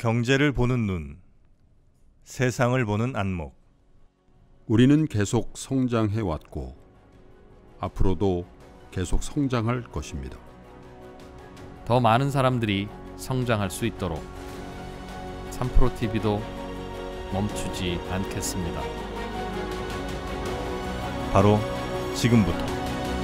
경제를 보는 눈, 세상을 보는 안목. 우리는 계속 성장해 왔고 앞으로도 계속 성장할 것입니다. 더 많은 사람들이 성장할 수 있도록 3프로TV도 멈추지 않겠습니다. 바로 지금부터.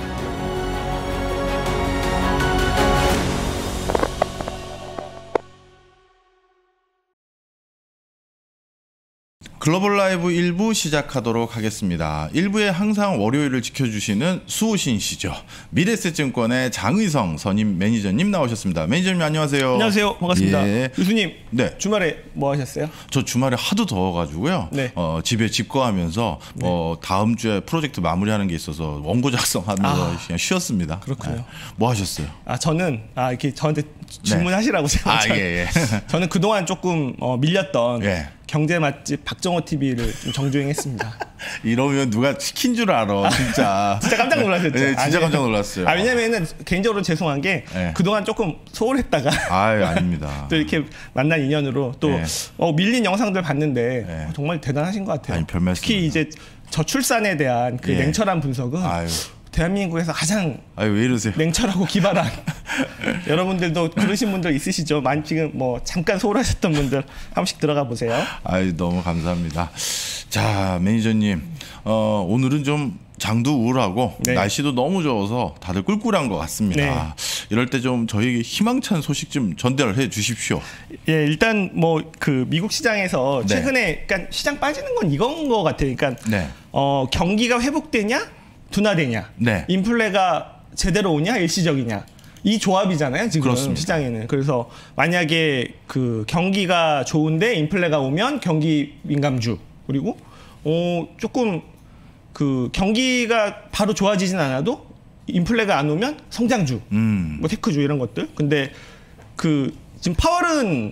글로벌 라이브 1부 시작하도록 하겠습니다. 1부에 항상 월요일을 지켜주시는 수호신 씨죠. 미래에셋증권의 장의성 선임 매니저님 나오셨습니다. 매니저님 안녕하세요. 안녕하세요. 반갑습니다. 예. 교수님, 네. 주말에 뭐 하셨어요? 저 주말에 하도 더워가지고요. 네. 집에 집거하면서 다음 주에 프로젝트 마무리하는 게 있어서 원고 작성하면서 그냥 쉬었습니다. 그렇군요. 네. 뭐 하셨어요? 저는 이렇게 저한테 질문하시라고 제가 예. 저는 그동안 조금 밀렸던 예. 경제 맛집 박정호 TV를 좀 정주행했습니다. 이러면 누가 시킨 줄 알아, 진짜. 진짜 깜짝 놀라셨죠? 네, 진짜 깜짝 놀랐어요. 왜냐면은 개인적으로 죄송한 게 그동안 조금 소홀했다가 아닙니다. 또 이렇게 만난 인연으로 또 밀린 영상들 봤는데 정말 대단하신 것 같아요. 별 말씀. 특히 이제 저출산에 대한 그 냉철한 분석은 대한민국에서 가장 왜 이러세요? 냉철하고 기발한 여러분들도 그러신 분들 있으시죠? 지금 뭐 잠깐 소홀하셨던 분들 한 번씩 들어가 보세요. 너무 감사합니다. 자, 매니저님, 오늘은 좀 장도 우울하고 날씨도 너무 좋아서 다들 꿀꿀한 것 같습니다. 이럴 때 좀 저희에게 희망찬 소식 좀 전달을 해 주십시오. 예, 일단 뭐 그 미국 시장에서 최근에 그러니까 시장 빠지는 건 이건 것 같아요. 그러니까 경기가 회복되냐? 둔화되냐, 인플레가 제대로 오냐, 일시적이냐, 이 조합이잖아요 지금. 그렇습니다. 시장에는. 그래서 만약에 그 경기가 좋은데 인플레가 오면 경기 민감주, 그리고 조금 그 경기가 바로 좋아지진 않아도 인플레가 안 오면 성장주, 뭐 테크주 이런 것들. 근데 그 지금 파월은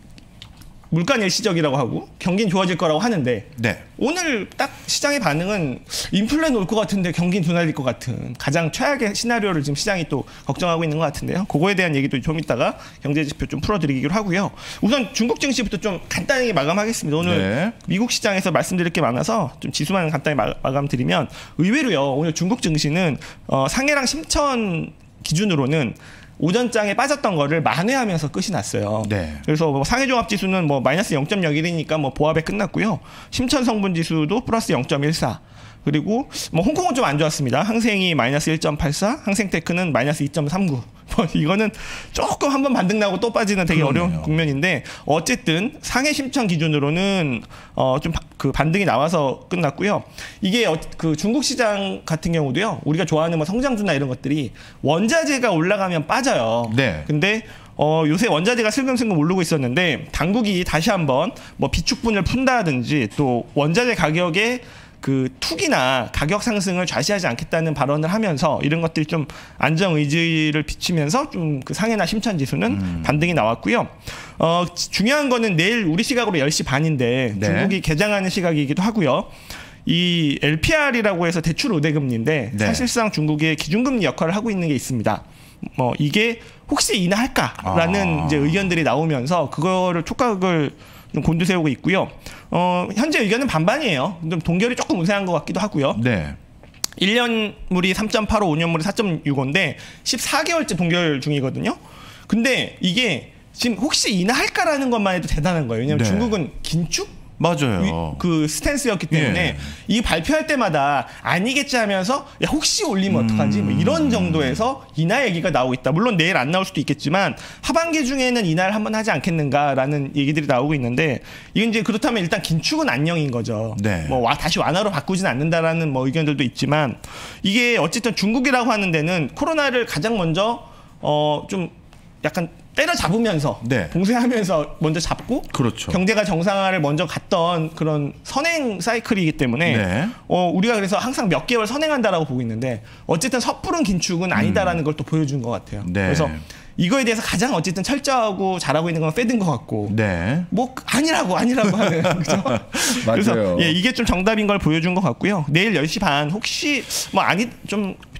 물가는 일시적이라고 하고 경기는 좋아질 거라고 하는데 오늘 딱 시장의 반응은 인플레는 올 것 같은데 경기는 둔화될 것 같은 가장 최악의 시나리오를 지금 시장이 또 걱정하고 있는 것 같은데요. 그거에 대한 얘기도 좀 이따가 경제지표 좀 풀어드리기로 하고요. 우선 중국 증시부터 좀 간단히 마감하겠습니다. 오늘 미국 시장에서 말씀드릴 게 많아서 좀 지수만 간단히 마감드리면 의외로요. 오늘 중국 증시는 상해랑 심천 기준으로는 오전장에 빠졌던 거를 만회하면서 끝이 났어요. 그래서 뭐 상해종합지수는 뭐 마이너스 0.01이니까 뭐 보합에 끝났고요. 심천성분지수도 플러스 0.14. 그리고 뭐 홍콩은 좀 안 좋았습니다. 항생이 마이너스 1.84, 항생테크는 마이너스 2.39. 뭐 이거는 조금 한번 반등 나고 또 빠지는 되게 어려운 국면인데 어쨌든 상해 심천 기준으로는 좀 그 반등이 나와서 끝났고요. 이게 그 중국 시장 같은 경우도요. 우리가 좋아하는 뭐 성장주나 이런 것들이 원자재가 올라가면 빠져요. 근데 요새 원자재가 슬금슬금 오르고 있었는데 당국이 다시 한번 뭐 비축분을 푼다든지 또 원자재 가격에 그 투기나 가격 상승을 좌시하지 않겠다는 발언을 하면서 이런 것들이 좀 안정 의지를 비치면서 좀 그 상해나 심천 지수는 반등이 나왔고요. 중요한 거는 내일 우리 시각으로 10시 반인데 중국이 개장하는 시각이기도 하고요. 이 LPR이라고 해서 대출 우대금리인데 사실상 중국의 기준금리 역할을 하고 있는 게 있습니다. 이게 혹시 인하할까라는 이제 의견들이 나오면서 그거를 촉각을 좀 곤두세우고 있고요. 현재 의견은 반반이에요. 좀 동결이 조금 우세한 것 같기도 하고요. 1년물이 3.85, 5년물이 4.65인데 14개월째 동결 중이거든요. 근데 이게 지금 혹시 인하할까라는 것만 해도 대단한 거예요. 왜냐하면 중국은 긴축? 맞아요. 그 스탠스였기 때문에 이 발표할 때마다 아니겠지 하면서 야, 혹시 올리면 어떡하지? 뭐 이런 정도에서 인하 얘기가 나오고 있다. 물론 내일 안 나올 수도 있겠지만 하반기 중에는 인하를 한번 하지 않겠는가라는 얘기들이 나오고 있는데 이건 이제 그렇다면 일단 긴축은 안녕인 거죠. 뭐 다시 완화로 바꾸진 않는다라는 뭐 의견들도 있지만 이게 어쨌든 중국이라고 하는 데는 코로나를 가장 먼저 좀 약간 때려잡으면서 봉쇄하면서 먼저 잡고 경제가 정상화를 먼저 갔던 그런 선행 사이클이기 때문에 우리가 그래서 항상 몇 개월 선행한다라고 보고 있는데 어쨌든 섣부른 긴축은 아니다라는 걸 또 보여준 것 같아요. 그래서 이거에 대해서 가장 어쨌든 철저하고 잘하고 있는 건 패드인 것 같고 뭐 아니라고 하는 그죠? 그래서 이게 좀 정답인 걸 보여준 것 같고요. 내일 10시 반 혹시 뭐 좀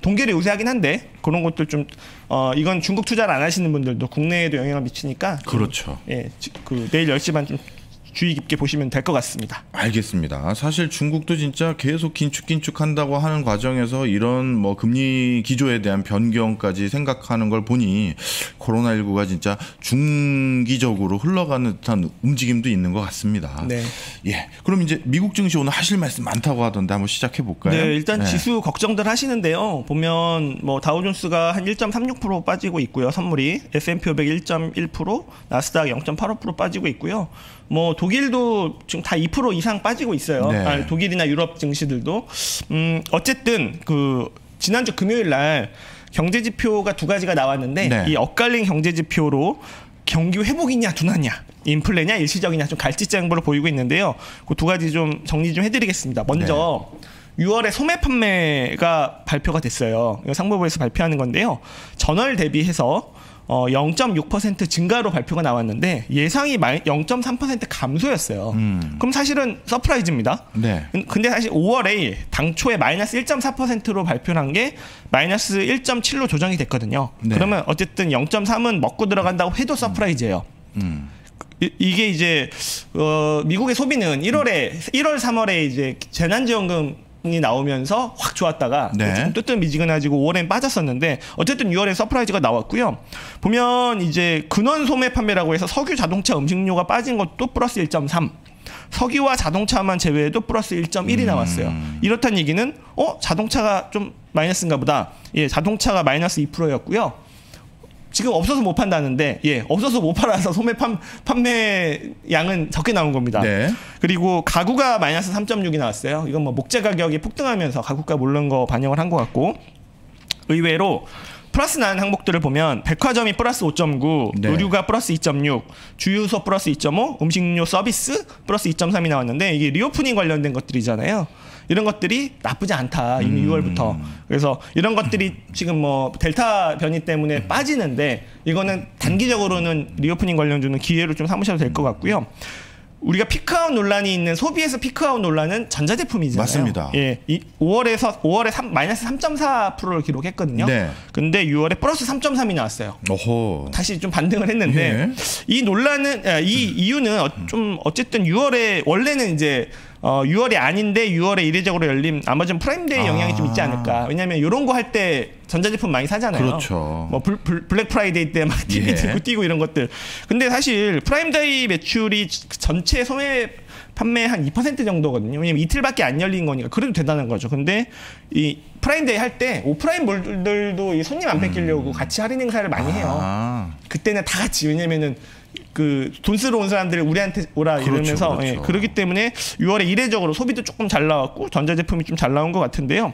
동결이 우세하긴 한데 그런 것들 좀 이건 중국 투자를 안 하시는 분들도 국내에도 영향을 미치니까 그렇죠. 예, 그 내일 10시 반 좀 주의 깊게 보시면 될 것 같습니다. 알겠습니다. 사실 중국도 진짜 계속 긴축한다고 하는 과정에서 이런 뭐 금리 기조에 대한 변경까지 생각하는 걸 보니 코로나19가 진짜 중기적으로 흘러가는 듯한 움직임도 있는 것 같습니다. 네. 예. 그럼 이제 미국 증시 오늘 하실 말씀 많다고 하던데 한번 시작해 볼까요? 네, 일단 지수 걱정들 하시는데요. 보면 뭐 다우존스가 한 1.36% 빠지고 있고요. 선물이 S&P 500 1.1%, 나스닥 0.85% 빠지고 있고요. 뭐 독일도 지금 다 2% 이상 빠지고 있어요. 네. 독일이나 유럽 증시들도 어쨌든 그 지난주 금요일 날 경제 지표가 두 가지가 나왔는데 네. 이 엇갈린 경제 지표로 경기 회복이냐 둔화냐, 인플레냐 일시적이냐 좀 갈지자 양보를 보이고 있는데요. 그 두 가지 좀 정리 좀 해드리겠습니다. 먼저 6월에 소매 판매가 발표가 됐어요. 상무부에서 발표하는 건데요. 전월 대비해서 0.6% 증가로 발표가 나왔는데 예상이 0.3% 감소였어요. 그럼 사실은 서프라이즈입니다. 네. 근데 사실 5월에 당초에 마이너스 1.4%로 발표한 게 마이너스 1.7로 조정이 됐거든요. 네. 그러면 어쨌든 0.3은 먹고 들어간다고 해도 서프라이즈예요. 이게 이제 미국의 소비는 1월, 3월에 이제 재난지원금 이 나오면서 확 좋았다가 좀 뜨뜻미지근해지고 5월엔 빠졌었는데 어쨌든 6월에 서프라이즈가 나왔고요. 보면 이제 근원 소매 판매라고 해서 석유, 자동차, 음식료가 빠진 것도 플러스 1.3. 석유와 자동차만 제외해도 플러스 1.1이 나왔어요. 이렇다는 얘기는 자동차가 좀 마이너스인가 보다. 예, 자동차가 마이너스 2%였고요. 지금 없어서 못 판다는데 없어서 못 팔아서 소매 판매 양은 적게 나온 겁니다. 네. 그리고 가구가 마이너스 3.6이 나왔어요. 이건 뭐 목재 가격이 폭등하면서 가구가 오른 거 반영을 한 것 같고 의외로 플러스 나는 항목들을 보면 백화점이 플러스 5.9, 네. 의류가 플러스 2.6, 주유소 플러스 2.5, 음식료 서비스 플러스 2.3이 나왔는데 이게 리오프닝 관련된 것들이잖아요. 이런 것들이 나쁘지 않다. 이미 6월부터. 그래서 이런 것들이 지금 뭐 델타 변이 때문에 빠지는데 이거는 단기적으로는 리오프닝 관련주는 기회로 좀 삼으셔도 될 것 같고요. 우리가 피크아웃 논란이 있는 소비에서 피크아웃 논란은 전자제품이잖아요. 맞습니다. 예, 5월에 마이너스 3.4%를 기록했거든요. 네. 근데 6월에 플러스 3.3이 나왔어요. 오호. 다시 좀 반등을 했는데 이 논란은 이 이유는 좀 어쨌든 6월에 원래는 이제 6월이 아닌데 6월에 이례적으로 열린 아마존 프라임데이 영향이 좀 있지 않을까. 왜냐하면 이런 거 할 때 전자제품 많이 사잖아요. 그렇죠. 뭐 블랙 프라이데이 때 막 TV 들고 뛰고 이런 것들. 근데 사실 프라임데이 매출이 전체 소매 판매 한 2% 정도거든요. 왜냐면 이틀밖에 안 열린 거니까 그래도 대단한 거죠. 근데 이 프라임데이 할 때 오프라인 몰들도 이 손님 안 뺏기려고 같이 할인 행사를 많이 해요. 그때는 다 같이. 왜냐면은 그 돈 쓰러 온 사람들이 우리한테 오라 이러면서 그렇죠. 그렇기 때문에 6월에 이례적으로 소비도 조금 잘 나왔고 전자제품이 좀 잘 나온 것 같은데요.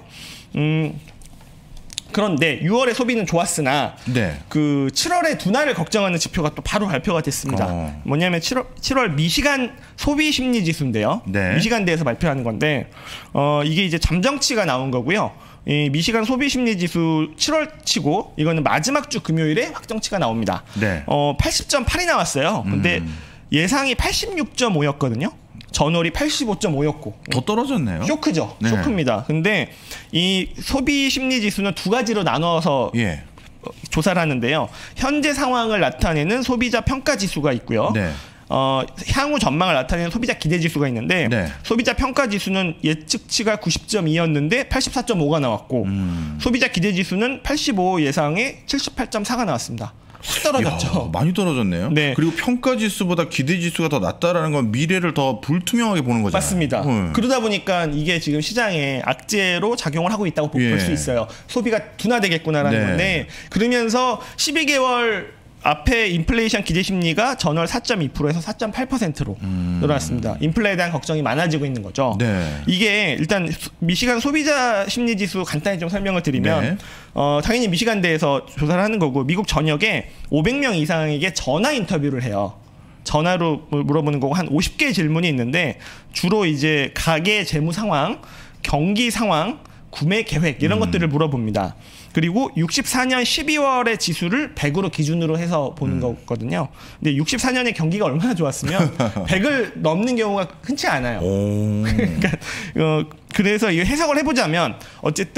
그런데 6월에 소비는 좋았으나 그 7월에 둔화를 걱정하는 지표가 또 바로 발표가 됐습니다. 뭐냐면 7월 미시간 소비 심리 지수인데요. 미시간대에서 발표하는 건데 이게 이제 잠정치가 나온 거고요. 이 미시간 소비 심리 지수 7월치고 이거는 마지막 주 금요일에 확정치가 나옵니다. 80.8이 나왔어요. 근데 예상이 86.5였거든요. 전월이 85.5였고 더 떨어졌네요. 쇼크죠. 쇼크입니다. 근데 이 소비 심리 지수는 두 가지로 나눠서 조사를 하는데요. 현재 상황을 나타내는 소비자 평가 지수가 있고요. 향후 전망을 나타내는 소비자 기대 지수가 있는데 소비자 평가 지수는 예측치가 90.2였는데 84.5가 나왔고 소비자 기대 지수는 85 예상에 78.4가 나왔습니다. 확 떨어졌죠. 이야, 많이 떨어졌네요. 그리고 평가 지수보다 기대 지수가 더 낮다라는 건 미래를 더 불투명하게 보는 거잖아요. 맞습니다. 그러다 보니까 이게 지금 시장에 악재로 작용을 하고 있다고 볼 수 있어요. 소비가 둔화되겠구나라는 건데 그러면서 12개월 앞에 인플레이션 기대 심리가 전월 4.2%에서 4.8%로 늘어났습니다. 인플레에 대한 걱정이 많아지고 있는 거죠. 이게 일단 미시간 소비자 심리 지수 간단히 좀 설명을 드리면 당연히 미시간대에서 조사를 하는 거고 미국 전역에 500명 이상에게 전화 인터뷰를 해요. 전화로 물어보는 거고 한 50개의 질문이 있는데 주로 이제 가계 재무 상황, 경기 상황, 구매 계획 이런 것들을 물어봅니다. 그리고 64년 12월의 지수를 100으로 기준으로 해서 보는 거거든요. 근데 64년에 경기가 얼마나 좋았으면 100을 넘는 경우가 흔치 않아요. 그러니까 그래서 이 해석을 해보자면 어쨌든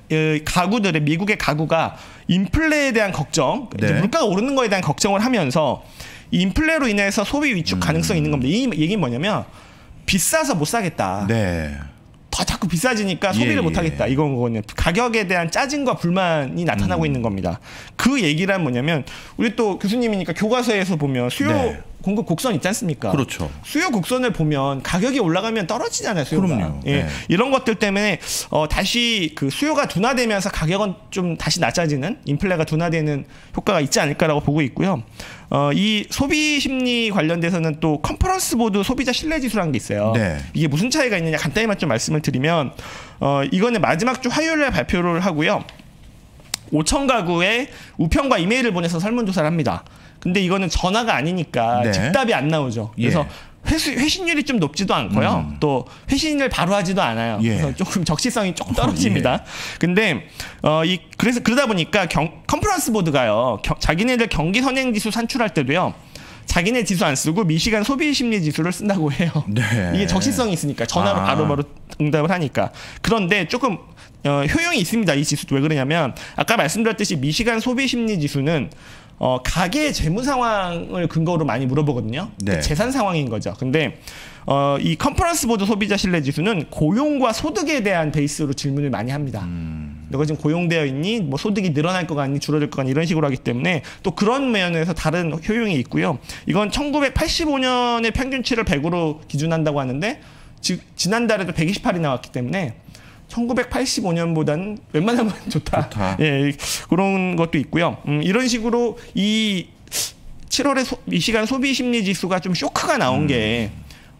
가구들의 미국의 가구가 인플레에 대한 걱정, 네. 물가가 오르는 거에 대한 걱정을 하면서 인플레로 인해서 소비 위축 가능성이 있는 겁니다. 이 얘기는 뭐냐면 비싸서 못 사겠다. 네. 더 자꾸 비싸지니까 소비를 못 하겠다. 이거는 가격에 대한 짜증과 불만이 나타나고 있는 겁니다. 그 얘기란 뭐냐면 우리 또 교수님이니까 교과서에서 보면 수요 네. 공급 곡선 있지 않습니까? 그렇죠. 수요 곡선을 보면 가격이 올라가면 떨어지잖아요. 수요가. 그럼요. 예. 네. 이런 것들 때문에 다시 그 수요가 둔화되면서 가격은 좀 다시 낮아지는 인플레가 둔화되는 효과가 있지 않을까라고 보고 있고요. 이 소비 심리 관련돼서는 또 컨퍼런스 보드 소비자 신뢰 지수라는 게 있어요. 네. 이게 무슨 차이가 있느냐 간단히만 좀 말씀을 드리면 이거는 마지막 주 화요일에 발표를 하고요. 5천 가구에 우편과 이메일을 보내서 설문조사를 합니다. 근데 이거는 전화가 아니니까 네. 즉답이 안 나오죠. 그래서 회신율이 좀 높지도 않고요. 또 회신을 바로 하지도 않아요. 예. 그래서 조금 적시성이 조금 떨어집니다. 예. 근데 그래서 그러다 보니까 컨퍼런스 보드가요. 자기네들 경기 선행 지수 산출할 때도요. 자기네 지수 안 쓰고 미시간 소비 심리 지수를 쓴다고 해요. 네. 이게 적시성이 있으니까 전화로 바로바로 응답을 하니까. 그런데 조금 효용이 있습니다. 이 지수도 왜 그러냐면 아까 말씀드렸듯이 미시간 소비 심리 지수는 가계의 재무 상황을 근거로 많이 물어보거든요. 네. 재산 상황인 거죠. 근데 이 컨퍼런스 보드 소비자 신뢰 지수는 고용과 소득에 대한 베이스로 질문을 많이 합니다. 너가 지금 고용되어 있니? 뭐 소득이 늘어날 것 같니? 줄어들 것 같니? 이런 식으로 하기 때문에 또 그런 면에서 다른 효용이 있고요. 이건 1985년의 평균치를 100으로 기준한다고 하는데 지난달에도 128이 나왔기 때문에 1985년보다는 웬만하면 좋다. 예, 그런 것도 있고요. 이런 식으로 이 7월에 미시간 소비 심리 지수가 좀 쇼크가 나온 게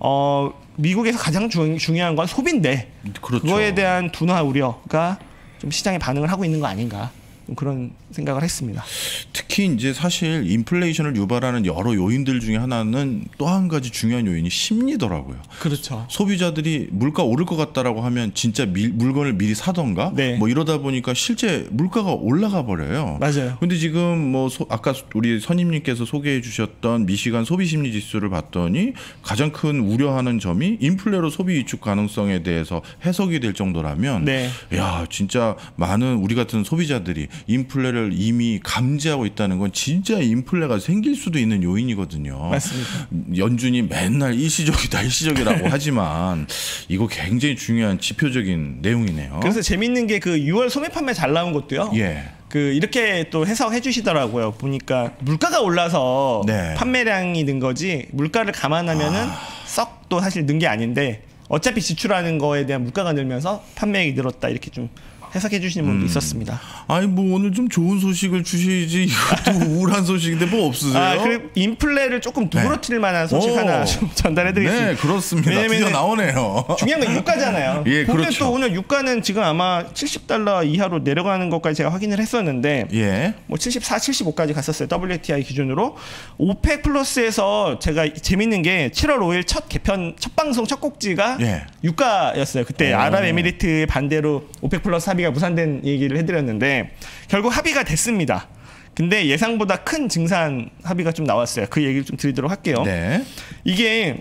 미국에서 가장 중요한 건 소비인데 그렇죠. 그거에 대한 둔화 우려가 좀 시장에 반응을 하고 있는 거 아닌가 그런 생각을 했습니다. 특히 이제 사실 인플레이션을 유발하는 여러 요인들 중에 하나는 또 한 가지 중요한 요인이 심리더라고요. 그렇죠. 소비자들이 물가 오를 것 같다라고 하면 진짜 물건을 미리 사던가 네. 뭐 이러다 보니까 실제 물가가 올라가 버려요. 맞아요. 근데 지금 뭐 아까 우리 선임님께서 소개해 주셨던 미시간 소비 심리 지수를 봤더니 가장 큰 우려하는 점이 인플레로 소비 위축 가능성에 대해서 해석이 될 정도라면 네. 야, 진짜 많은 우리 같은 소비자들이 인플레를 이미 감지하고 있다는 건 진짜 인플레가 생길 수도 있는 요인이거든요. 맞습니다. 연준이 맨날 일시적이다 일시적이라고 하지만 이거 굉장히 중요한 지표적인 내용이네요. 그래서 재밌는 게 그 6월 소매 판매 잘 나온 것도요. 예. 그 이렇게 또 해석해 주시더라고요. 보니까 물가가 올라서 네. 판매량이 는 거지 물가를 감안하면은 썩 또 사실 는 게 아닌데 어차피 지출하는 거에 대한 물가가 늘면서 판매액이 늘었다 이렇게 좀 해석해 주시는 분도 있었습니다. 아니 뭐 오늘 좀 좋은 소식을 주시지 이것도 우울한 소식인데 뭐 없으세요? 그리고 인플레를 조금 누그러뜨릴 만한 소식 하나 좀 전달해 드리겠습니다. 네, 그렇습니다. 드디어 나오네요. 중요한 건 유가잖아요. 예, 보면 그렇죠. 또 오늘 유가는 지금 아마 $70 이하로 내려가는 것까지 제가 확인을 했었는데 예. 뭐 74, 75까지 갔었어요. WTI 기준으로. 오펙 플러스에서 제가 재밌는 게 7월 5일 첫 방송 첫 곡지가 예. 유가였어요. 그때 아랍에미리트 반대로 오펙 플러스 합의가 무산된 얘기를 해드렸는데 결국 합의가 됐습니다. 근데 예상보다 큰 증산 합의가 좀 나왔어요. 그 얘기를 좀 드리도록 할게요. 네. 이게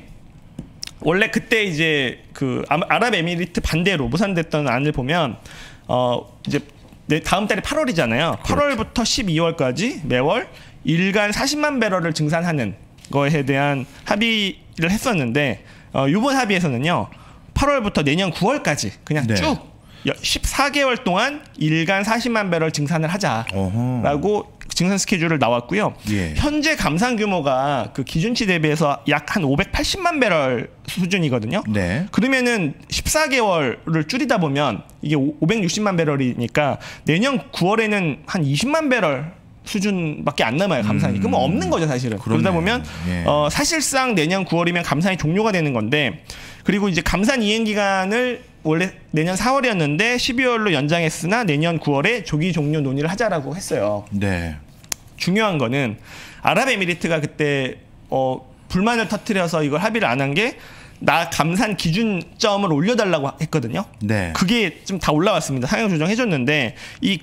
원래 그때 이제 그 아랍에미리트 반대로 무산됐던 안을 보면 이제 다음 달이 8월이잖아요. 8월부터 12월까지 매월 일간 40만 배럴을 증산하는 거에 대한 합의를 했었는데 이번 합의에서는요. 8월부터 내년 9월까지 그냥 네. 쭉 14개월 동안 일간 40만 배럴 증산을 하자라고 증산 스케줄을 나왔고요. 예. 현재 감산 규모가 그 기준치 대비해서 약 한 580만 배럴 수준이거든요. 네. 그러면은 14개월을 줄이다 보면 이게 560만 배럴이니까 내년 9월에는 한 20만 배럴 수준밖에 안 남아요. 감산이. 그럼 없는 거죠, 사실은. 그러네. 그러다 보면 예. 사실상 내년 9월이면 감산이 종료가 되는 건데 그리고 이제 감산 이행 기간을 원래 내년 4월이었는데 12월로 연장했으나 내년 9월에 조기 종료 논의를 하자라고 했어요. 네. 중요한 거는 아랍에미리트가 그때 불만을 터뜨려서 이걸 합의를 안 한 게 나 감산 기준점을 올려달라고 했거든요. 네. 그게 좀 다 올라왔습니다. 상향 조정해줬는데 이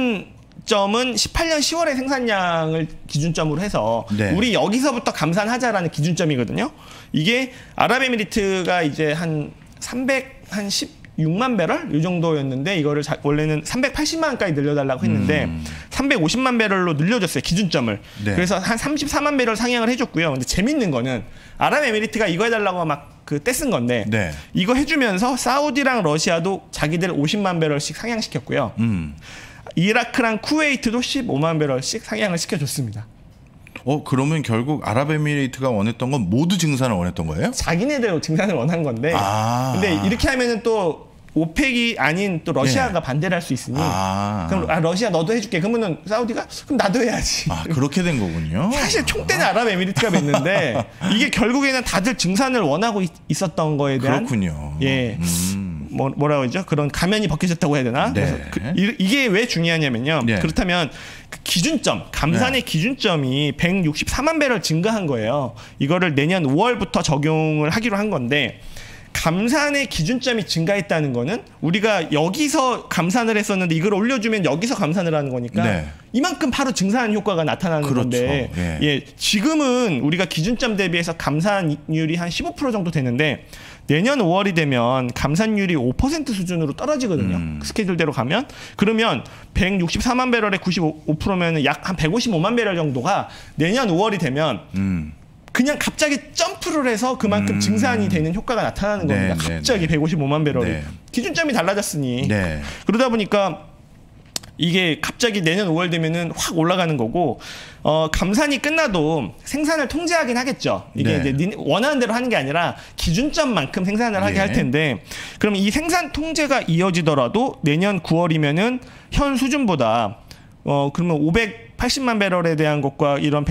기준점은 18년 10월의 생산량을 기준점으로 해서 네. 우리 여기서부터 감산하자라는 기준점이거든요. 이게 아랍에미리트가 이제 한 316 306만 배럴 이 정도였는데 이거를 원래는 380만까지 늘려달라고 했는데 350만 배럴로 늘려줬어요, 기준점을. 네. 그래서 한 34만 배럴 상향을 해줬고요. 근데 재밌는 거는 아랍에미리트가 이거 해달라고 막 그 떼쓴 건데 네. 이거 해주면서 사우디랑 러시아도 자기들 50만 배럴씩 상향시켰고요. 이라크랑 쿠웨이트도 15만 배럴씩 상향을 시켜줬습니다. 그러면 결국 아랍에미레이트가 원했던 건 모두 증산을 원했던 거예요? 자기네들 증산을 원한 건데. 근데 이렇게 하면은 또 오펙이 아닌 또 러시아가 네. 반대를 할 수 있으니 그럼 러시아 너도 해줄게. 그러면은 사우디가 그럼 나도 해야지. 그렇게 된 거군요. 사실 총대는 아랍에미리트가 맺는데 이게 결국에는 다들 증산을 원하고 있었던 거에 대한 그렇군요. 예. 뭐라고 하죠? 그런 가면이 벗겨졌다고 해야 되나? 네. 그래서 이게 왜 중요하냐면요. 네. 그렇다면 그 기준점, 감산의 네. 기준점이 164만 배럴 증가한 거예요. 이거를 내년 5월부터 적용을 하기로 한 건데 감산의 기준점이 증가했다는 거는 우리가 여기서 감산을 했었는데 이걸 올려주면 여기서 감산을 하는 거니까 네. 이만큼 바로 증산 효과가 나타나는 그렇죠. 건데 예, 지금은 우리가 기준점 대비해서 감산율이 한 15% 정도 되는데 내년 5월이 되면 감산율이 5% 수준으로 떨어지거든요. 스케줄대로 가면. 그러면 164만 배럴에 95%면 약 한 155만 배럴 정도가 내년 5월이 되면 그냥 갑자기 점프를 해서 그만큼 증산이 되는 효과가 나타나는 겁니다. 네, 갑자기 네, 155만 배럴이. 네. 기준점이 달라졌으니. 네. 그러다 보니까 이게 갑자기 내년 5월 되면은 확 올라가는 거고, 감산이 끝나도 생산을 통제하긴 하겠죠. 이게 네. 이제 원하는 대로 하는 게 아니라 기준점만큼 생산을 하게 할 텐데, 그럼 이 생산 통제가 이어지더라도 내년 9월이면은 현 수준보다, 그러면 580만 배럴에 대한 것과 이런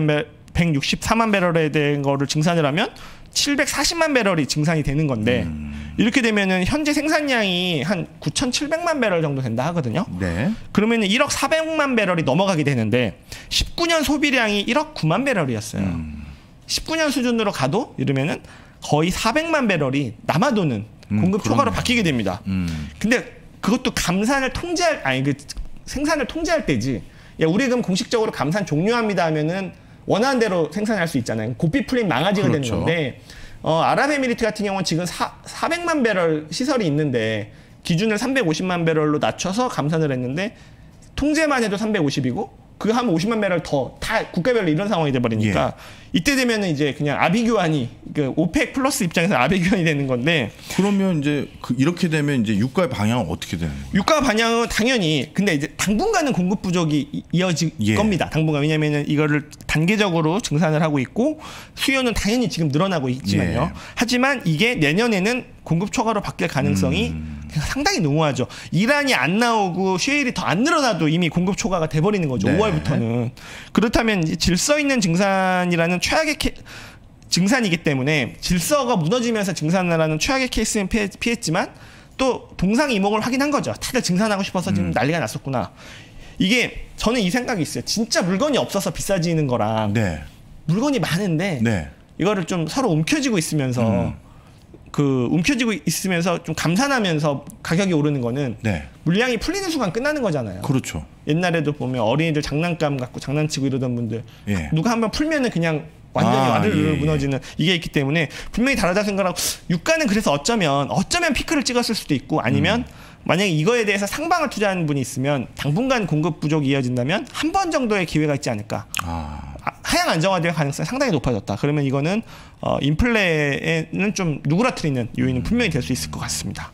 164만 배럴에 대한 거를 증산을 하면 740만 배럴이 증산이 되는 건데 이렇게 되면은 현재 생산량이 한 9,700만 배럴 정도 된다 하거든요. 네. 그러면은 1억 400만 배럴이 넘어가게 되는데 19년 소비량이 1억 9만 배럴이었어요. 19년 수준으로 가도 이러면은 거의 400만 배럴이 남아도는 공급 초과로 바뀌게 됩니다. 근데 그것도 감산을 통제할 생산을 통제할 때지. 야, 우리 그럼 공식적으로 감산 종료합니다 하면은 원하는 대로 생산할 수 있잖아요. 고삐 풀린 망아지가 그렇죠. 되는 건데 아랍에미리트 같은 경우는 지금 400만 배럴 시설이 있는데 기준을 350만 배럴로 낮춰서 감산을 했는데 통제만 해도 350이고 그거 하면 50만 배럴 더 다 국가별로 이런 상황이 돼버리니까 이때 되면은 이제 그냥 아비규환이 그 오펙 플러스 입장에서 아비규환이 되는 건데 그러면 이제 이렇게 되면 이제 유가의 방향은 어떻게 되는 거예요? 유가 방향은 당연히 근데 이제 당분간은 공급 부족이 이어질 겁니다. 당분간 왜냐면은 이거를 단계적으로 증산을 하고 있고 수요는 당연히 지금 늘어나고 있지만요. 하지만 이게 내년에는 공급 초과로 바뀔 가능성이 상당히 농후하죠. 이란이 안 나오고 쉐일이 더 안 늘어나도 이미 공급 초과가 돼버리는 거죠. 5월부터는. 그렇다면 질서 있는 증산이라는 최악의 증산이기 때문에 질서가 무너지면서 증산을 하는 최악의 케이스는 피했지만 또 동상이몽을 확인한 거죠. 다들 증산하고 싶어서 지금 난리가 났었구나. 이게 저는 이 생각이 있어요. 진짜 물건이 없어서 비싸지는 거랑 물건이 많은데 이거를 좀 서로 움켜쥐고 있으면서 움켜쥐고 있으면서 좀 감산하면서 가격이 오르는 거는 물량이 풀리는 순간 끝나는 거잖아요. 그렇죠. 옛날에도 보면 어린이들 장난감 갖고 장난치고 이러던 분들 누가 한번 풀면은 그냥 완전히 와르르 무너지는 이게 있기 때문에 분명히 다르다 생각하고 유가는 그래서 어쩌면 피크를 찍었을 수도 있고 아니면 만약에 이거에 대해서 상방을 투자하는 분이 있으면 당분간 공급 부족이 이어진다면 한 번 정도의 기회가 있지 않을까. 하향 안정화될 가능성이 상당히 높아졌다. 그러면 이거는 인플레는 좀 누그러뜨리는 요인은 분명히 될 수 있을 것 같습니다.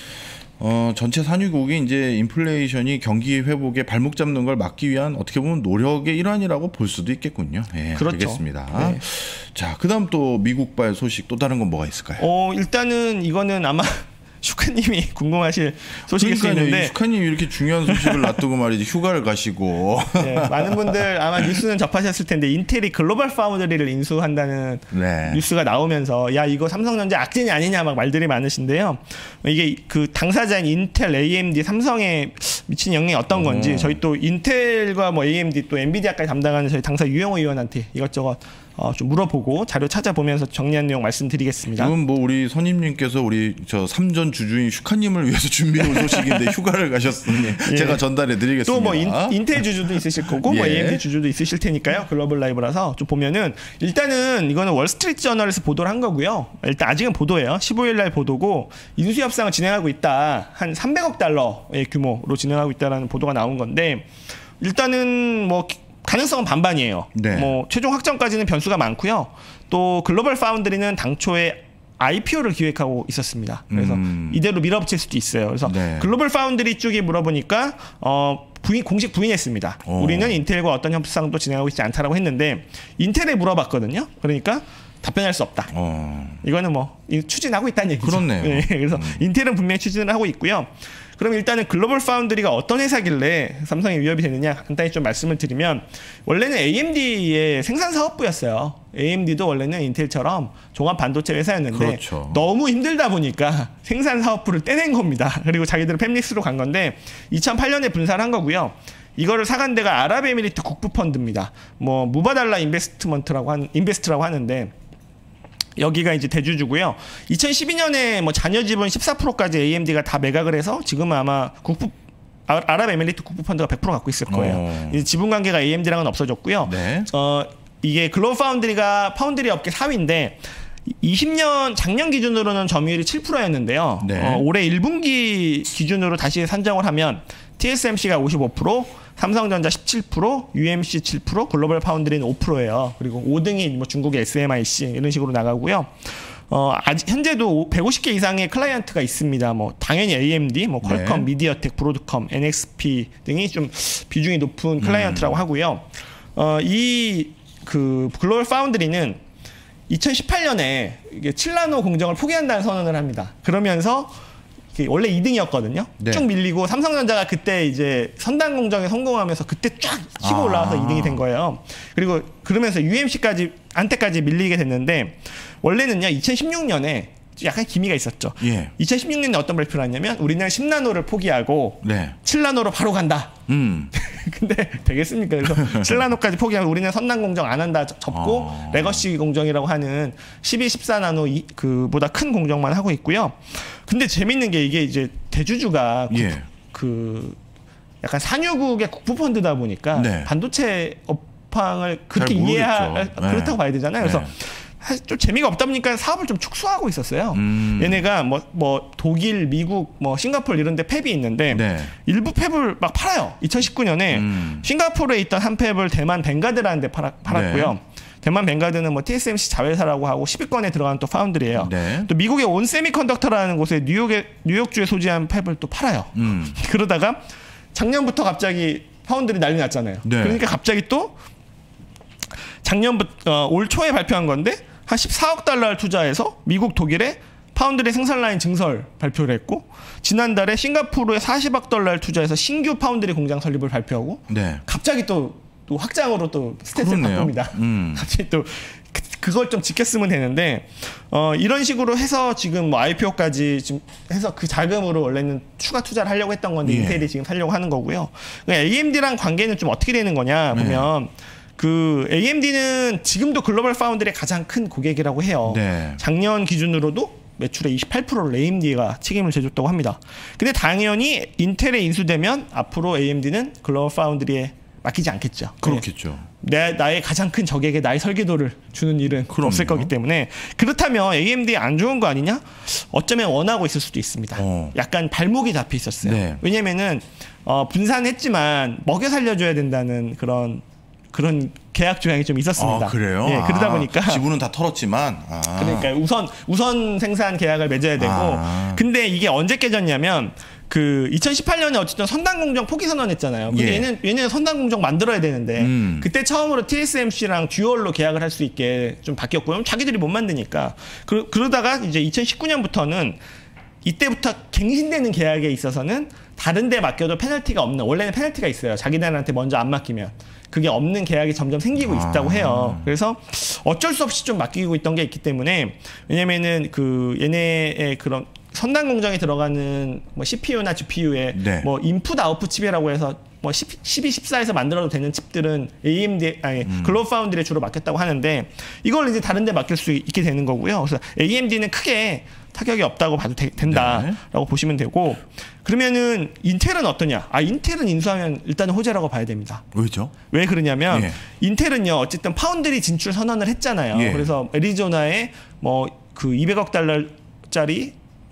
전체 산유국이 이제 인플레이션이 경기 회복에 발목 잡는 걸 막기 위한 어떻게 보면 노력의 일환이라고 볼 수도 있겠군요. 그렇죠. 알겠습니다. 자, 그다음 또 미국발 소식 또 다른 건 뭐가 있을까요? 일단은 이거는 아마 슈카님이 궁금하실 소식일 수 있는데 슈카님이 이렇게 중요한 소식을 놔두고 말이지 휴가를 가시고 많은 분들 아마 뉴스는 접하셨을 텐데 인텔이 글로벌 파운드리를 인수한다는 뉴스가 나오면서 야 이거 삼성전자 악재이 아니냐 막 말들이 많으신데요. 이게 그 당사자인 인텔, AMD, 삼성의 미친 영향이 어떤 건지 저희 또 인텔과 뭐 AMD 또 엔비디아까지 담당하는 저희 당사 유영호 의원한테 이것저것 좀 물어보고 자료 찾아보면서 정리한 내용 말씀드리겠습니다. 지금 뭐 우리 선임님께서 우리 저 삼전 주주인 슈카님을 위해서 준비해 온 소식인데 휴가를 가셨으니 예. 제가 전달해 드리겠습니다. 또 뭐 인텔 주주도 있으실 거고 예. 뭐 AMD 주주도 있으실 테니까요. 글로벌 라이브라서 좀 보면은 일단은 이거는 월스트리트 저널에서 보도를 한 거고요. 일단 아직은 보도예요. 15일 날 보도고 인수 협상을 진행하고 있다. 한 300억 달러의 규모로 진행하고 있다라는 보도가 나온 건데 일단은 뭐 가능성은 반반이에요. 네. 뭐 최종 확정까지는 변수가 많고요. 또 글로벌 파운드리는 당초에 IPO를 기획하고 있었습니다. 그래서 이대로 밀어붙일 수도 있어요. 그래서 네. 글로벌 파운드리 쪽이 물어보니까 공식 부인했습니다. 우리는 인텔과 어떤 협상도 진행하고 있지 않다라고 했는데 인텔에 물어봤거든요. 그러니까 답변할 수 없다. 이거는 뭐 추진하고 있다는 얘기죠. 그렇네요. 네, 그래서 인텔은 분명히 추진을 하고 있고요. 그럼 일단은 글로벌 파운드리가 어떤 회사길래 삼성에 위협이 되느냐 간단히 좀 말씀을 드리면 원래는 AMD의 생산 사업부였어요. AMD도 원래는 인텔처럼 종합 반도체 회사였는데 그렇죠. 너무 힘들다 보니까 생산 사업부를 떼낸 겁니다. 그리고 자기들은 팹릭스로 간 건데 2008년에 분사를 한 거고요. 이거를 사간 데가 아랍에미리트 국부펀드입니다. 뭐 무바달라 인베스트라고 하는데 여기가 이제 대주주고요. 2012년에 뭐 잔여 지분 14%까지 AMD가 다 매각을 해서 지금은 아마 아랍에미리트 국부펀드가 100% 갖고 있을 거예요. 이제 지분 관계가 AMD랑은 없어졌고요. 네. 이게 글로벌 파운드리가 파운드리 업계 4위인데 20년 작년 기준으로는 점유율이 7%였는데요. 네. 올해 1분기 기준으로 다시 산정을 하면 TSMC가 55%, 삼성전자 17%, UMC 7%, 글로벌 파운드리는 5%예요. 그리고 5등이 뭐 중국의 SMIC 이런 식으로 나가고요. 아직 현재도 150개 이상의 클라이언트가 있습니다. 뭐 당연히 AMD, 뭐 퀄컴, 네. 미디어텍, 브로드컴, NXP 등이 좀 비중이 높은 클라이언트라고 하고요. 이 그 글로벌 파운드리는 2018년에 이게 7나노 공정을 포기한다는 선언을 합니다. 그러면서 원래 2등이었거든요. 네. 쭉 밀리고 삼성전자가 그때 이제 선단 공정에 성공하면서 그때 쫙 치고 올라와서 2등이 된 거예요. 그리고 그러면서 UMC까지 한때까지 밀리게 됐는데 원래는요 2016년에 약간 기미가 있었죠. 예. 2016년에 어떤 발표를 했냐면 우리는 10나노를 포기하고 네. 7나노로 바로 간다. 근데 되겠습니까? 그래서 7나노까지 포기하고 우리는 선단 공정 안 한다 접고 레거시 공정이라고 하는 12, 14나노 그보다 큰 공정만 하고 있고요. 근데 재밌는 게 이게 이제 대주주가 예. 약간 산유국의 국부펀드다 보니까 네. 반도체 업황을 그렇게 그렇다고 봐야 되잖아요. 그래서 좀 재미가 없다 보니까 사업을 좀 축소하고 있었어요. 얘네가 뭐 독일, 미국, 뭐 싱가포르 이런 데 팹이 있는데 네. 일부 팹을 막 팔아요. 2019년에 싱가포르에 있던 한 팹을 대만 벵가드라는 데 팔았고요. 네. 대만 벵가드는 뭐 TSMC 자회사라고 하고 10위권에 들어가는 또 파운드리예요. 네. 또 미국의 온세미컨덕터라는 곳에 뉴욕주에 소지한 팹을 또 팔아요. 그러다가 작년부터 갑자기 파운드리 난리 났잖아요. 네. 그러니까 갑자기 또 작년부터 올 초에 발표한 건데 한 14억 달러를 투자해서 미국, 독일에 파운드리 생산 라인 증설 발표를 했고 지난달에 싱가포르에 40억 달러를 투자해서 신규 파운드리 공장 설립을 발표하고 네. 갑자기 또 확장으로 또 스탯을 바꿉니다. 갑자기 또 그걸 좀 지켰으면 되는데 이런 식으로 해서 지금 뭐 IPO까지 지금 해서 그 자금으로 원래는 추가 투자를 하려고 했던 건데 예. 인텔이 지금 살려고 하는 거고요. AMD랑 관계는 좀 어떻게 되는 거냐 보면 그 AMD는 지금도 글로벌 파운드리의 가장 큰 고객이라고 해요. 네. 작년 기준으로도 매출의 28%를 AMD가 책임을 져줬다고 합니다. 근데 당연히 인텔에 인수되면 앞으로 AMD는 글로벌 파운드리에 맡기지 않겠죠. 그렇겠죠. 나의 가장 큰 적에게 나의 설계도를 주는 일은 없을 거기 때문에 그렇다면 AMD에 안 좋은 거 아니냐? 어쩌면 원하고 있을 수도 있습니다. 약간 발목이 잡혀 있었어요. 네. 왜냐면은 분산했지만 먹여 살려줘야 된다는 그런 계약 조항이 좀 있었습니다. 그래요? 예, 그러다 보니까 지분은 다 털었지만 그러니까 우선 생산 계약을 맺어야 되고 근데 이게 언제 깨졌냐면 그 2018년에 어쨌든 선단 공정 포기 선언했잖아요. 근데 예. 얘네는 선단 공정 만들어야 되는데 그때 처음으로 TSMC랑 듀얼로 계약을 할 수 있게 좀 바뀌었고요. 자기들이 못 만드니까 그러다가 이제 2019년부터는 이때부터 갱신되는 계약에 있어서는 다른 데 맡겨도 페널티가 없는 원래는 페널티가 있어요. 자기들한테 먼저 안 맡기면 그게 없는 계약이 점점 생기고 있다고 해요. 그래서 어쩔 수 없이 좀 맡기고 있던 게 있기 때문에 왜냐면은 그 얘네의 그런 선단 공정에 들어가는 뭐 CPU나 GPU에 네. 뭐 인풋 아웃풋 칩이라고 해서 뭐 12, 14에서 만들어도 되는 칩들은 AMD 글로벌 파운드리에 주로 맡겼다고 하는데 이걸 이제 다른 데 맡길 수 있게 되는 거고요. 그래서 AMD는 크게 타격이 없다고 봐도 된다라고 보시면 되고 그러면은 인텔은 어떠냐? 인텔은 인수하면 일단은 호재라고 봐야 됩니다. 왜죠? 왜 그러냐면 인텔은요 어쨌든 파운드리 진출 선언을 했잖아요. 그래서 애리조나에 뭐 그 200억 달러짜리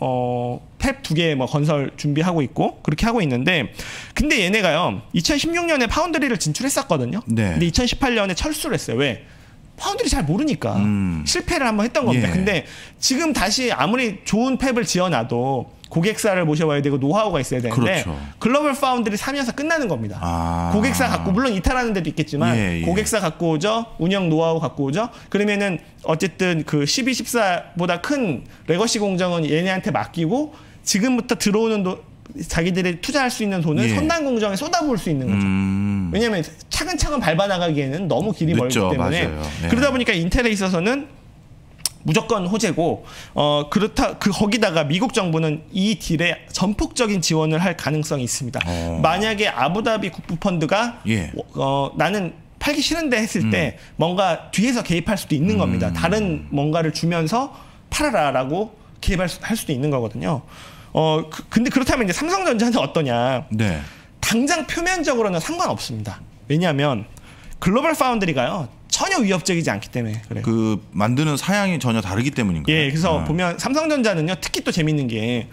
팹 2개 뭐 건설 준비하고 있고 그렇게 하고 있는데 근데 얘네가요 2016년에 파운드리를 진출했었거든요. 근데 2018년에 철수를 했어요. 왜? 파운드리 잘 모르니까 실패를 한번 했던 겁니다. 근데 지금 다시 아무리 좋은 팹을 지어놔도 고객사를 모셔와야 되고 노하우가 있어야 되는데 글로벌 파운드리 사면서 끝나는 겁니다. 고객사 갖고 물론 이탈하는 데도 있겠지만 고객사 갖고 오죠. 운영 노하우 갖고 오죠. 그러면은 어쨌든 그 12, 14보다 큰 레거시 공정은 얘네한테 맡기고 지금부터 들어오는 자기들이 투자할 수 있는 돈을 선단 공정에 쏟아부을 수 있는 거죠. 왜냐하면 차근차근 밟아나가기에는 너무 길이 멀기 때문에 그러다 보니까 인텔에 있어서는 무조건 호재고 거기다가 미국 정부는 이 딜에 전폭적인 지원을 할 가능성이 있습니다. 만약에 아부다비 국부펀드가 나는 팔기 싫은데 했을 때 뭔가 뒤에서 개입할 수도 있는 겁니다. 다른 뭔가를 주면서 팔아라라고 개입할 수도 있는 거거든요. 근데 그렇다면 이제 삼성전자는 어떠냐? 당장 표면적으로는 상관없습니다. 왜냐하면 글로벌 파운드리가요 전혀 위협적이지 않기 때문에 그래요. 그 만드는 사양이 전혀 다르기 때문인가요? 그래서 보면 삼성전자는요 특히 또 재밌는 게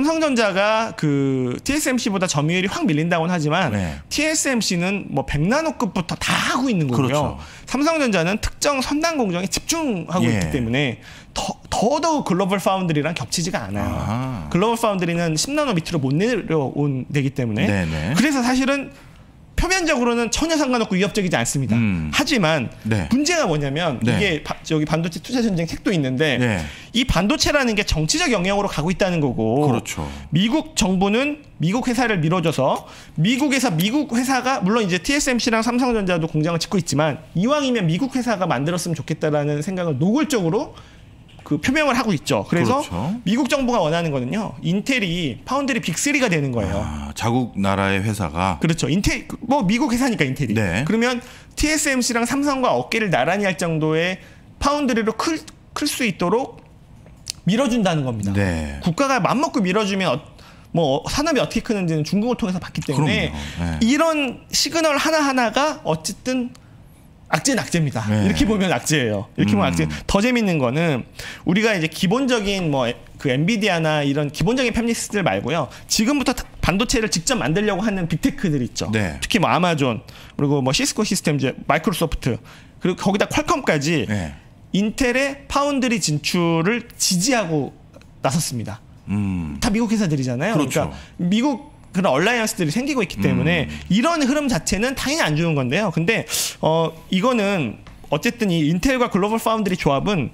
삼성전자가 그 TSMC보다 점유율이 확 밀린다고는 하지만 TSMC는 뭐 100나노급부터 다 하고 있는 거고요. 삼성전자는 특정 선단 공정에 집중하고 있기 때문에 더더욱 글로벌 파운드리랑 겹치지가 않아요. 글로벌 파운드리는 10나노 밑으로 못 내려온 되기 때문에 그래서 사실은 표면적으로는 전혀 상관없고 위협적이지 않습니다. 하지만 문제가 뭐냐면 이게 여기 반도체 투자 전쟁 책도 있는데 이 반도체라는 게 정치적 영역으로 가고 있다는 거고 미국 정부는 미국 회사를 밀어줘서 미국에서 미국 회사가 물론 이제 TSMC랑 삼성전자도 공장을 짓고 있지만 이왕이면 미국 회사가 만들었으면 좋겠다라는 생각을 노골적으로 그 표명을 하고 있죠. 그래서 미국 정부가 원하는 거는요. 인텔이 파운드리 빅3가 되는 거예요. 자국 나라의 회사가. 그렇죠. 인텔 뭐 미국 회사니까 인텔이. 그러면 TSMC랑 삼성과 어깨를 나란히 할 정도의 파운드리로 클 수 있도록 밀어준다는 겁니다. 국가가 맘먹고 밀어주면 뭐 산업이 어떻게 크는지는 중국을 통해서 봤기 때문에 이런 시그널 하나하나가 어쨌든 악재는 악재입니다. 이렇게 보면 악재예요. 이렇게 보면 악재. 더 재밌는 거는 우리가 이제 기본적인 뭐 그 엔비디아나 이런 기본적인 팹리스트들 말고요. 지금부터 반도체를 직접 만들려고 하는 빅테크들 있죠. 특히 뭐 아마존 그리고 뭐 시스코 시스템즈, 마이크로소프트 그리고 거기다 퀄컴까지 인텔의 파운드리 진출을 지지하고 나섰습니다. 다 미국 회사들이잖아요. 그러니까 미국 그런 얼라이언스들이 생기고 있기 때문에 이런 흐름 자체는 당연히 안 좋은 건데요. 근데 이거는 어쨌든 이 인텔과 글로벌 파운드리 조합은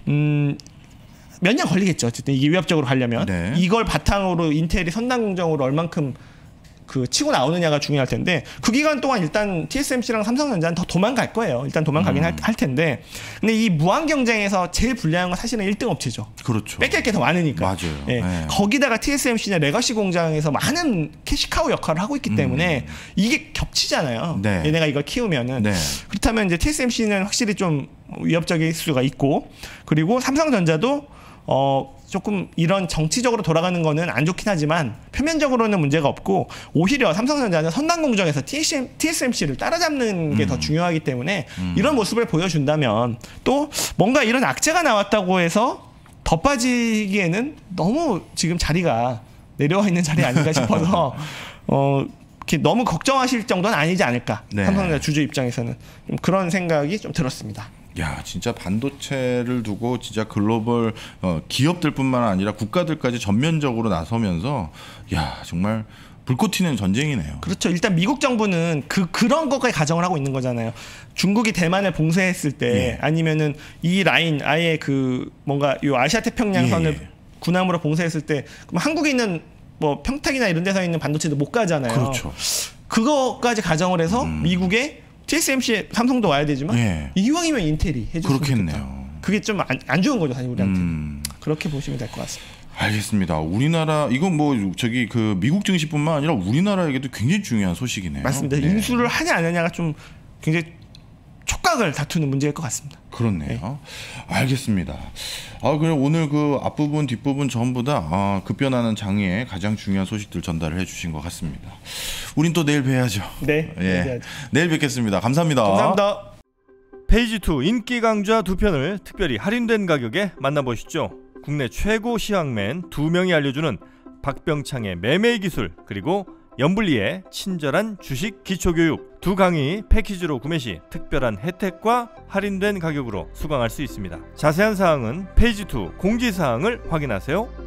몇 년 걸리겠죠. 어쨌든 이게 위협적으로 가려면 이걸 바탕으로 인텔이 선단 공정으로 얼만큼 그 치고 나오느냐가 중요할 텐데 그 기간 동안 일단 TSMC랑 삼성전자는 더 도망갈 거예요. 일단 도망가긴 할 텐데 근데 이 무한 경쟁에서 제일 불리한 건 사실은 1등 업체죠. 뺏길 게 더 많으니까. 거기다가 TSMC나 레거시 공장에서 많은 캐시카우 역할을 하고 있기 때문에 이게 겹치잖아요. 얘네가 이걸 키우면은 그렇다면 이제 TSMC는 확실히 좀 위협적일 수가 있고 그리고 삼성전자도 조금 이런 정치적으로 돌아가는 거는 안 좋긴 하지만 표면적으로는 문제가 없고 오히려 삼성전자는 선단 공정에서 TSMC를 따라잡는 게 더 중요하기 때문에 이런 모습을 보여준다면 또 뭔가 이런 악재가 나왔다고 해서 더 빠지기에는 너무 지금 자리가 내려와 있는 자리 아닌가 싶어서 이렇게 너무 걱정하실 정도는 아니지 않을까. 삼성전자 주주 입장에서는 좀 그런 생각이 좀 들었습니다. 야, 진짜 반도체를 두고 진짜 글로벌 기업들뿐만 아니라 국가들까지 전면적으로 나서면서 야, 정말 불꽃 튀는 전쟁이네요. 그렇죠. 일단 미국 정부는 그런 것까지 가정을 하고 있는 거잖아요. 중국이 대만을 봉쇄했을 때 아니면은 이 라인 아예 그 뭔가 이 아시아 태평양선을 군함으로 봉쇄했을 때 그럼 한국에 있는 뭐 평택이나 이런 데서 있는 반도체도 못 가잖아요. 그거까지 가정을 해서 미국에 TSMC, 삼성도 와야 되지만 이왕이면 인텔이 해줬으면 좋겠다. 그게 좀 안 좋은 거죠, 사실 우리한테. 그렇게 보시면 될 것 같습니다. 알겠습니다. 우리나라 이건 뭐 저기 그 미국 증시뿐만 아니라 우리나라에게도 굉장히 중요한 소식이네요. 맞습니다. 네. 인수를 하냐 안 하냐가 좀 굉장히 촉각을 다투는 문제일 것 같습니다. 그렇네요. 네. 알겠습니다. 그럼 오늘 그 앞부분 뒷부분 전부 다 급변하는 장의 가장 중요한 소식들 전달을 해주신 것 같습니다. 우린 또 내일 뵈야죠. 네. 예. 내일 뵙겠습니다. 감사합니다. 감사합니다. 페이지 2 인기 강좌 2편을 특별히 할인된 가격에 만나보시죠. 국내 최고 시황맨 2명이 알려주는 박병창의 매매 기술, 그리고 염블리의 친절한 주식 기초교육, 2 강의 패키지로 구매 시 특별한 혜택과 할인된 가격으로 수강할 수 있습니다. 자세한 사항은 페이지 2 공지사항을 확인하세요.